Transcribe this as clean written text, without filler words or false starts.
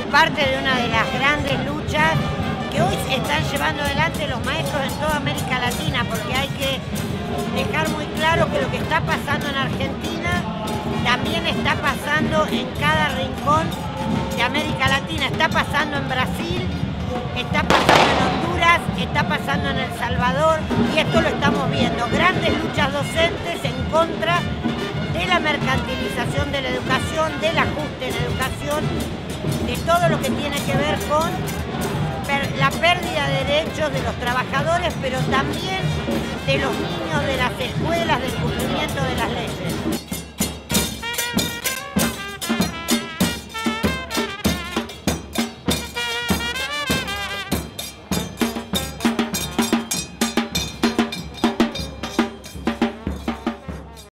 parte de una de las grandes luchas que hoy están llevando adelante los maestros en toda América Latina, porque hay que dejar muy claro que lo que está pasando en Argentina también está pasando en cada rincón de América Latina. Está pasando en Brasil, está pasando en Honduras, está pasando en El Salvador, y esto lo estamos viendo. Grandes luchas docentes en contra de la mercantilización de la educación, del ajuste en la educación, de todo lo que tiene que ver con la pérdida de derechos de los trabajadores, pero también de los niños, de las escuelas, del cumplimiento de las leyes.